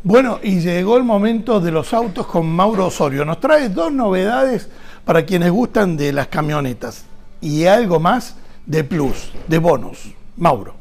Bueno, y llegó el momento de los autos con Mauro Osorio. Nos trae dos novedades para quienes gustan de las camionetas y algo más de plus, de bonus. Mauro.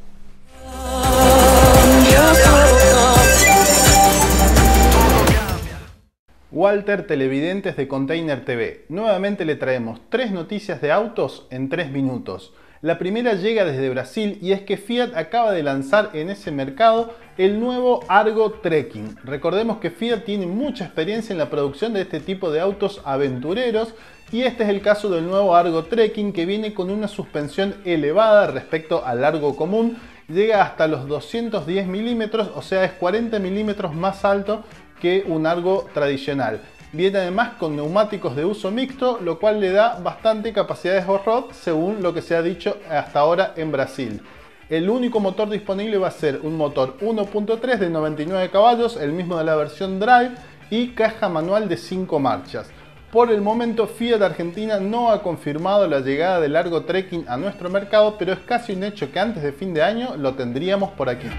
Walter, televidentes de Container TV. Nuevamente le traemos 3 noticias de autos en 3 minutos. La primera llega desde Brasil y es que Fiat acaba de lanzar en ese mercado el nuevo Argo Trekking. Recordemos que Fiat tiene mucha experiencia en la producción de este tipo de autos aventureros y este es el caso del nuevo Argo Trekking, que viene con una suspensión elevada respecto al Argo común. Llega hasta los 210 milímetros, o sea es 40 milímetros más alto que un Argo tradicional. Viene además con neumáticos de uso mixto, lo cual le da bastante capacidad de off-road según lo que se ha dicho hasta ahora en Brasil. El único motor disponible va a ser un motor 1.3 de 99 caballos, el mismo de la versión Drive, y caja manual de 5 marchas. Por el momento Fiat Argentina no ha confirmado la llegada del Argo Trekking a nuestro mercado, pero es casi un hecho que antes de fin de año lo tendríamos por aquí.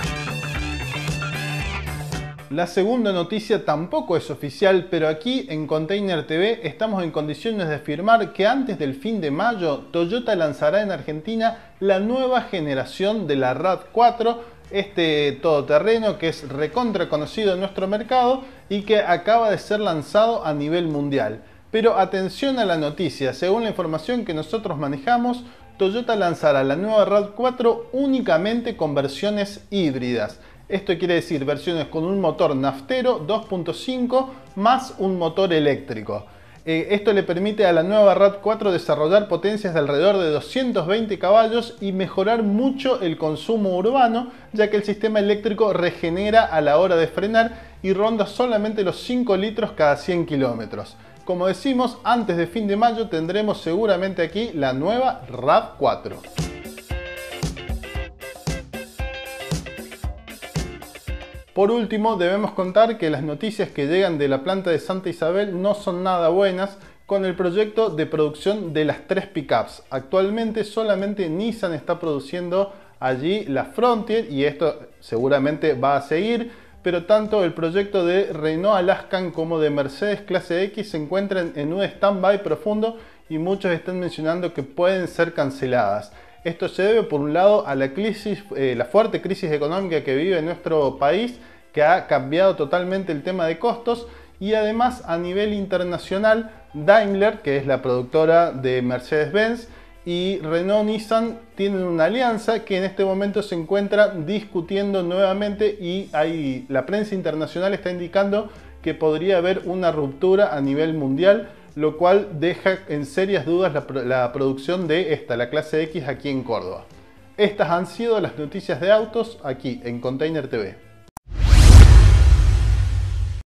La segunda noticia tampoco es oficial, pero aquí en Container TV estamos en condiciones de afirmar que antes del fin de mayo Toyota lanzará en Argentina la nueva generación de la RAV4, este todoterreno que es recontra conocido en nuestro mercado y que acaba de ser lanzado a nivel mundial. Pero atención a la noticia, según la información que nosotros manejamos, Toyota lanzará la nueva RAV4 únicamente con versiones híbridas. Esto quiere decir versiones con un motor naftero 2.5 más un motor eléctrico. Esto le permite a la nueva RAV4 desarrollar potencias de alrededor de 220 caballos y mejorar mucho el consumo urbano, ya que el sistema eléctrico regenera a la hora de frenar y ronda solamente los 5 litros cada 100 kilómetros. Como decimos, antes de fin de mayo tendremos seguramente aquí la nueva RAV4. Por último, debemos contar que las noticias que llegan de la planta de Santa Isabel no son nada buenas con el proyecto de producción de las 3 pickups. Actualmente solamente Nissan está produciendo allí la Frontier y esto seguramente va a seguir, pero tanto el proyecto de Renault Alaskan como de Mercedes Clase X se encuentran en un stand-by profundo y muchos están mencionando que pueden ser canceladas. Esto se debe por un lado a la crisis, la fuerte crisis económica que vive nuestro país, que ha cambiado totalmente el tema de costos, y además a nivel internacional Daimler, que es la productora de Mercedes-Benz, y Renault-Nissan tienen una alianza que en este momento se encuentra discutiendo nuevamente y la prensa internacional está indicando que podría haber una ruptura a nivel mundial, lo cual deja en serias dudas la producción de la clase X aquí en Córdoba. Estas han sido las noticias de autos aquí en Container TV.